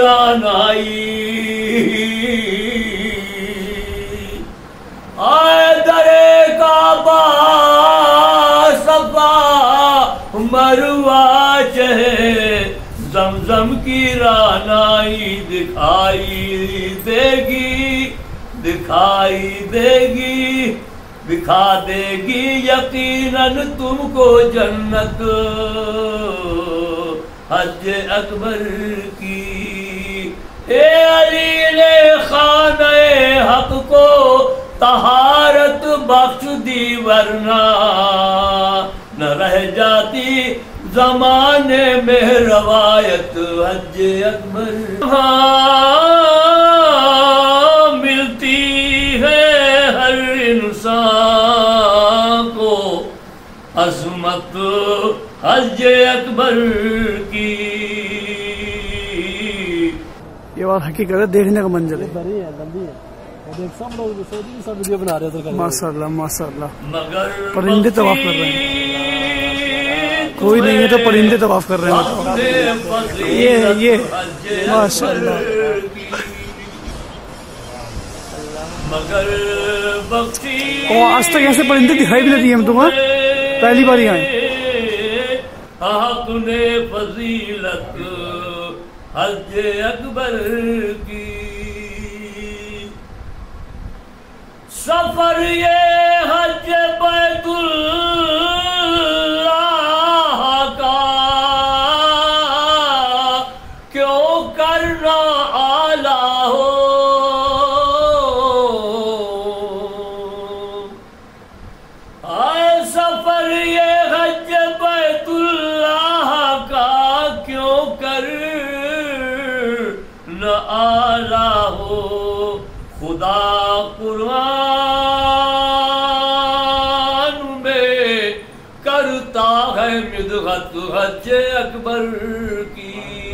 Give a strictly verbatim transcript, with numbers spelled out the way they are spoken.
रानाई, हैदरे काबा सफा मरवा चहे जमजम की रानाई दिखाई देगी, दिखाई देगी, दिखा देगी यकीनन तुमको जन्नत हज अकबर की। ए अली ने खाने हक को तहारत बख्श दी, वरना न रह जाती जमाने में रवायत हज अकबर। हाँ मिलती है हर इंसान को अजमत हज अकबर की। ये बात हकीकत है, देखने का मंजर है। बड़ी है, लंबी है। देख सब लोग सब वीडियो बना रहे हैं। माशाअल्लाह माशाअल्लाह, परिंदे तवाफ कर रहे हैं। कोई नहीं है तो परिंदे तवाफ कर रहे हैं। ये ये माशाअल्लाह। मगर और आज तक ऐसे परिंदे दिखाई भी नहीं दिए हम तुम्हें, पहली बार ही आए। आपने फजीलत हज अकबर की। सफर ये हज बैतुल्लाह का क्यों करना आला हो। आए सफर ये हज बैतुल्लाह का क्यों कर न आला हो। खुदा कुरान में करता है मिदहत हज अकबर की।